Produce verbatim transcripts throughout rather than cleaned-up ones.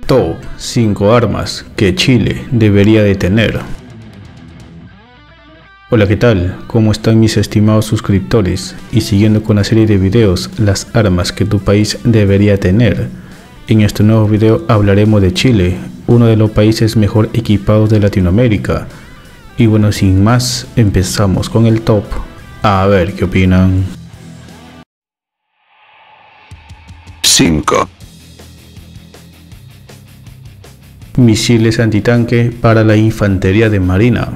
Top cinco armas que Chile debería de tener. Hola, ¿qué tal? ¿Cómo están mis estimados suscriptores? Y siguiendo con la serie de videos, las armas que tu país debería tener. En este nuevo video hablaremos de Chile, uno de los países mejor equipados de Latinoamérica. Y bueno, sin más, empezamos con el top. A ver qué opinan. cinco. Misiles antitanque para la infantería de marina.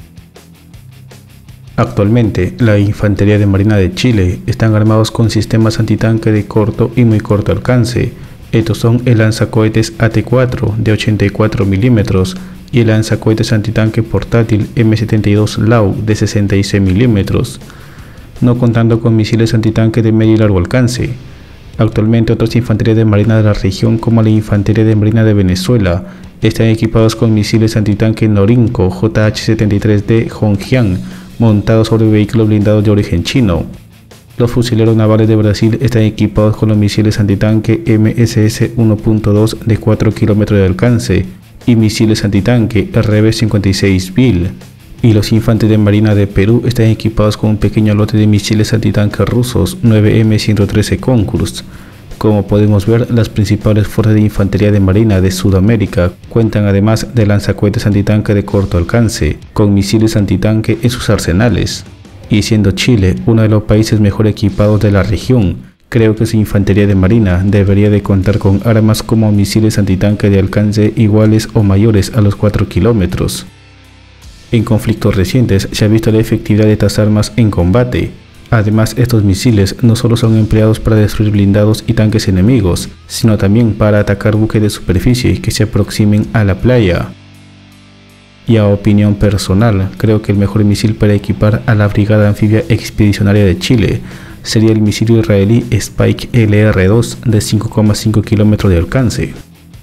Actualmente, la infantería de marina de Chile están armados con sistemas antitanque de corto y muy corto alcance. Estos son el lanzacohetes A T cuatro de ochenta y cuatro milímetros y el lanzacohetes antitanque portátil M setenta y dos Lau de sesenta y seis milímetros, no contando con misiles antitanque de medio y largo alcance. Actualmente, otras infanterías de marina de la región, como la infantería de marina de Venezuela, están equipados con misiles antitanque Norinco J H setenta y tres D Hongjiang, montados sobre vehículos blindados de origen chino. Los fusileros navales de Brasil están equipados con los misiles antitanque M S S uno punto dos de cuatro kilómetros de alcance y misiles antitanque R B cincuenta y seis Bill. Y los infantes de marina de Perú están equipados con un pequeño lote de misiles antitanque rusos nueve M ciento trece Konkurs. Como podemos ver, las principales fuerzas de infantería de marina de Sudamérica cuentan además de lanzacohetes antitanque de corto alcance, con misiles antitanque en sus arsenales. Y siendo Chile uno de los países mejor equipados de la región, creo que su infantería de marina debería de contar con armas como misiles antitanque de alcance iguales o mayores a los cuatro kilómetros. En conflictos recientes se ha visto la efectividad de estas armas en combate. Además, estos misiles no solo son empleados para destruir blindados y tanques enemigos, sino también para atacar buques de superficie que se aproximen a la playa. Y a opinión personal, creo que el mejor misil para equipar a la Brigada Anfibia Expedicionaria de Chile sería el misil israelí Spike L R dos de cinco coma cinco kilómetros de alcance.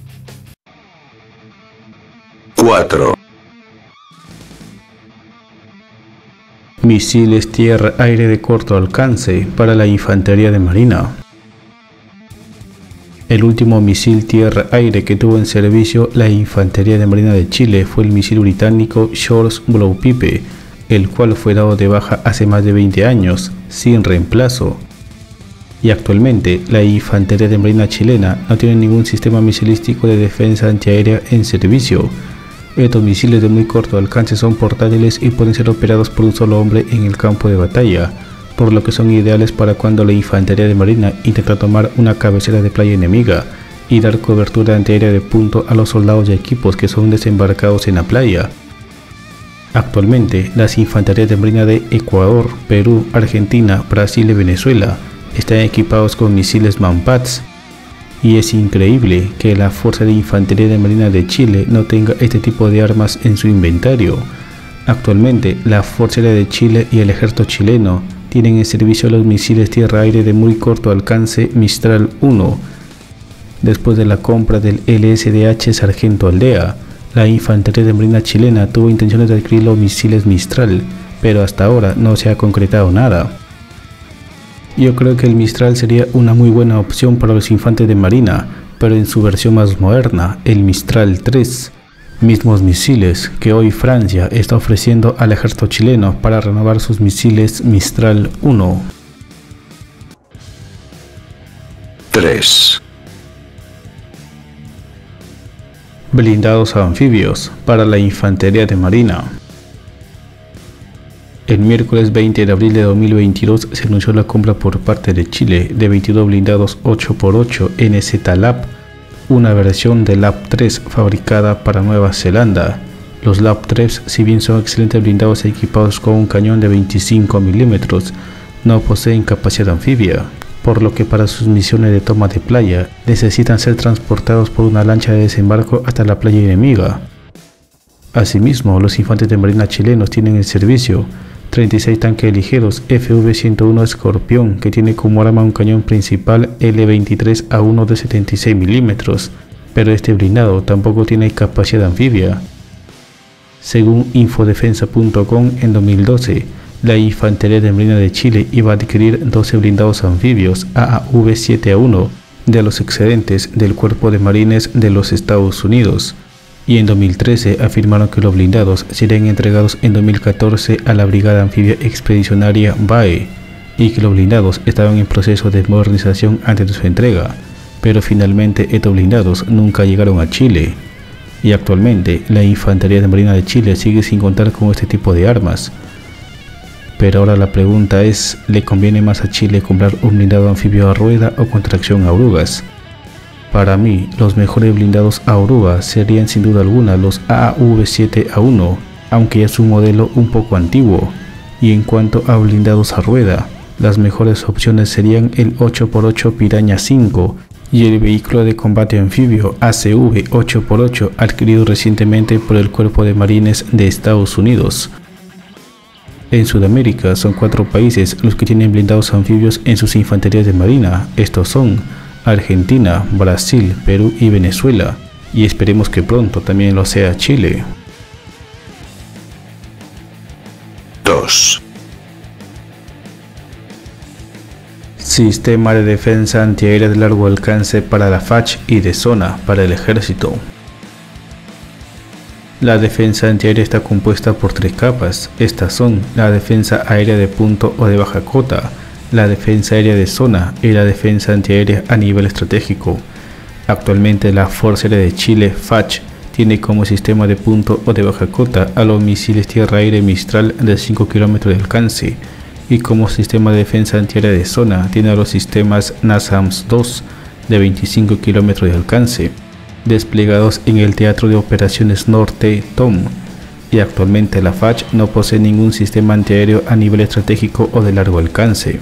cuatro. Misiles tierra-aire de corto alcance para la infantería de marina. El último misil tierra-aire que tuvo en servicio la infantería de marina de Chile fue el misil británico Shores Blowpipe, el cual fue dado de baja hace más de veinte años, sin reemplazo. Y actualmente la infantería de marina chilena no tiene ningún sistema misilístico de defensa antiaérea en servicio. Estos misiles de muy corto alcance son portátiles y pueden ser operados por un solo hombre en el campo de batalla, por lo que son ideales para cuando la infantería de marina intenta tomar una cabecera de playa enemiga y dar cobertura antiaérea de punto a los soldados y equipos que son desembarcados en la playa. Actualmente, las infanterías de marina de Ecuador, Perú, Argentina, Brasil y Venezuela están equipados con misiles Manpads. Y es increíble que la Fuerza de Infantería de Marina de Chile no tenga este tipo de armas en su inventario. Actualmente, la Fuerza Aérea de Chile y el Ejército chileno tienen en servicio los misiles tierra-aire de muy corto alcance Mistral uno. Después de la compra del L S D H Sargento Aldea, la Infantería de Marina chilena tuvo intenciones de adquirir los misiles Mistral, pero hasta ahora no se ha concretado nada. Yo creo que el Mistral sería una muy buena opción para los infantes de marina, pero en su versión más moderna, el Mistral tres. Mismos misiles que hoy Francia está ofreciendo al ejército chileno para renovar sus misiles Mistral uno. tres. Blindados anfibios para la infantería de marina. El miércoles veinte de abril de dos mil veintidós se anunció la compra por parte de Chile de veintidós blindados ocho por ocho N Z Lab, una versión de Lab tres fabricada para Nueva Zelanda. Los Lab tres, si bien son excelentes blindados equipados con un cañón de veinticinco milímetros, no poseen capacidad anfibia, por lo que para sus misiones de toma de playa necesitan ser transportados por una lancha de desembarco hasta la playa enemiga. Asimismo, los infantes de marina chilenos tienen en servicio treinta y seis tanques ligeros F V ciento uno Escorpión, que tiene como arma un cañón principal L veintitrés A uno de setenta y seis milímetros, pero este blindado tampoco tiene capacidad anfibia. Según infodefensa punto com, en dos mil doce, la Infantería de Marina de Chile iba a adquirir doce blindados anfibios A A V siete A uno de los excedentes del Cuerpo de Marines de los Estados Unidos, y en dos mil trece afirmaron que los blindados serían entregados en dos mil catorce a la Brigada Anfibia Expedicionaria B A E, y que los blindados estaban en proceso de modernización antes de su entrega, pero finalmente estos blindados nunca llegaron a Chile, y actualmente la Infantería de Marina de Chile sigue sin contar con este tipo de armas. Pero ahora la pregunta es, ¿le conviene más a Chile comprar un blindado anfibio a rueda o con tracción a orugas? Para mí, los mejores blindados a oruga serían sin duda alguna los A A V siete A uno, aunque es un modelo un poco antiguo, y en cuanto a blindados a rueda, las mejores opciones serían el ocho por ocho Piraña cinco y el vehículo de combate anfibio A C V ocho por ocho adquirido recientemente por el Cuerpo de Marines de Estados Unidos. En Sudamérica son cuatro países los que tienen blindados anfibios en sus infanterías de marina. Estos son Argentina, Brasil, Perú y Venezuela, y esperemos que pronto también lo sea Chile. dos. Sistema de defensa antiaérea de largo alcance para la F A C y de zona para el ejército. La defensa antiaérea está compuesta por tres capas. Estas son la defensa aérea de punto o de baja cota, la defensa aérea de zona y la defensa antiaérea a nivel estratégico. Actualmente la Fuerza Aérea de Chile, F A C, tiene como sistema de punto o de baja cota a los misiles tierra-aire Mistral de cinco kilómetros de alcance, y como sistema de defensa antiaérea de zona tiene a los sistemas NASAMS dos de veinticinco kilómetros de alcance, desplegados en el Teatro de Operaciones Norte T O M, y actualmente la F A C no posee ningún sistema antiaéreo a nivel estratégico o de largo alcance.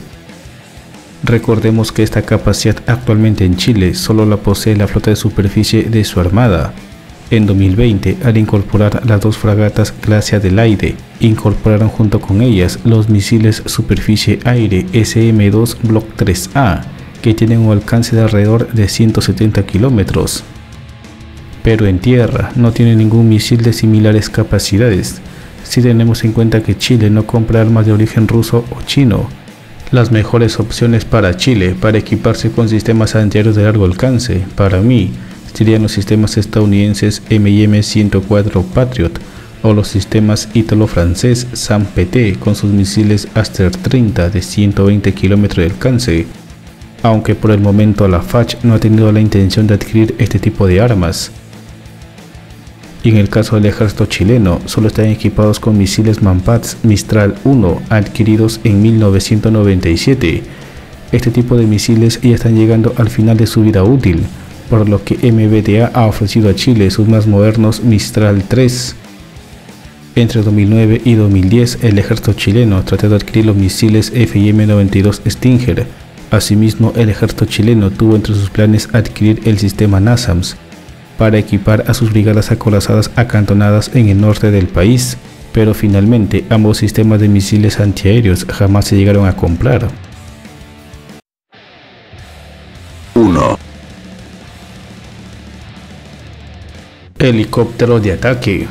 Recordemos que esta capacidad actualmente en Chile solo la posee la flota de superficie de su armada. En dos mil veinte, al incorporar las dos fragatas clase Adelaide, incorporaron junto con ellas los misiles superficie-aire S M dos Block tres A, que tienen un alcance de alrededor de ciento setenta kilómetros. Pero en tierra no tiene ningún misil de similares capacidades, si tenemos en cuenta que Chile no compra armas de origen ruso o chino. Las mejores opciones para Chile para equiparse con sistemas antiaéreos de largo alcance, para mí, serían los sistemas estadounidenses M I M ciento cuatro Patriot o los sistemas ítalo-francés SAM P T con sus misiles Aster treinta de ciento veinte kilómetros de alcance, aunque por el momento la F A C no ha tenido la intención de adquirir este tipo de armas. Y en el caso del ejército chileno, solo están equipados con misiles Manpads Mistral uno adquiridos en mil novecientos noventa y siete. Este tipo de misiles ya están llegando al final de su vida útil, por lo que M B D A ha ofrecido a Chile sus más modernos Mistral tres. Entre dos mil nueve y dos mil diez, el ejército chileno trató de adquirir los misiles F I M noventa y dos Stinger. Asimismo, el ejército chileno tuvo entre sus planes adquirir el sistema NASAMS para equipar a sus brigadas acorazadas acantonadas en el norte del país, pero finalmente ambos sistemas de misiles antiaéreos jamás se llegaron a comprar. uno. Helicóptero de ataque.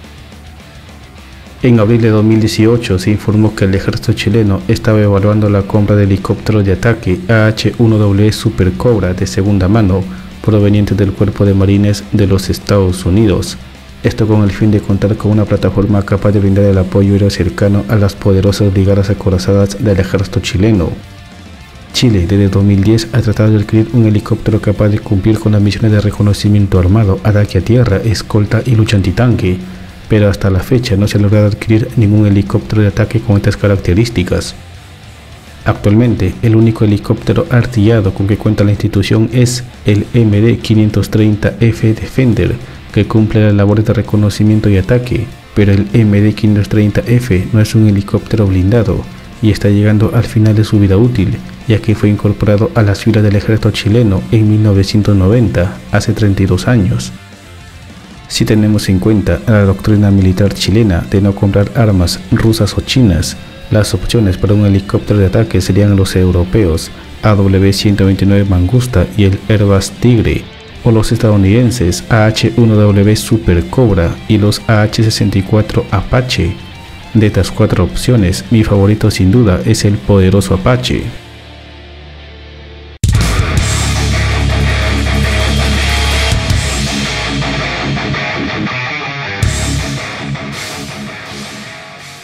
En abril de dos mil dieciocho se informó que el ejército chileno estaba evaluando la compra de helicópteros de ataque A H uno W Super Cobra de segunda mano provenientes del Cuerpo de Marines de los Estados Unidos. Esto con el fin de contar con una plataforma capaz de brindar el apoyo aéreo cercano a las poderosas brigadas acorazadas del ejército chileno. Chile desde dos mil diez ha tratado de adquirir un helicóptero capaz de cumplir con las misiones de reconocimiento armado, ataque a tierra, escolta y lucha antitanque, pero hasta la fecha no se ha logrado adquirir ningún helicóptero de ataque con estas características. Actualmente, el único helicóptero artillado con que cuenta la institución es el M D quinientos treinta F Defender, que cumple las labores de reconocimiento y ataque, pero el M D quinientos treinta F no es un helicóptero blindado y está llegando al final de su vida útil, ya que fue incorporado a las filas del ejército chileno en mil novecientos noventa, hace treinta y dos años. Si tenemos en cuenta la doctrina militar chilena de no comprar armas rusas o chinas, las opciones para un helicóptero de ataque serían los europeos A W ciento veintinueve Mangusta y el Airbus Tigre, o los estadounidenses A H uno W Super Cobra y los A H sesenta y cuatro Apache. De estas cuatro opciones, mi favorito sin duda es el poderoso Apache.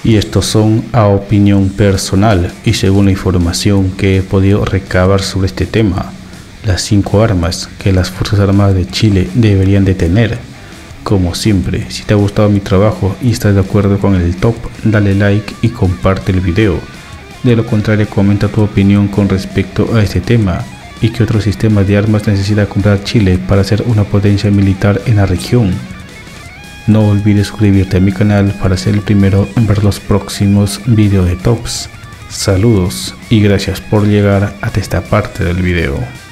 Y estos son a opinión personal y según la información que he podido recabar sobre este tema, las cinco armas que las Fuerzas Armadas de Chile deberían de tener. Como siempre, si te ha gustado mi trabajo y estás de acuerdo con el top, dale like y comparte el video. De lo contrario, comenta tu opinión con respecto a este tema y qué otro sistema de armas necesita comprar Chile para ser una potencia militar en la región. No olvides suscribirte a mi canal para ser el primero en ver los próximos videos de tops. Saludos y gracias por llegar hasta esta parte del video.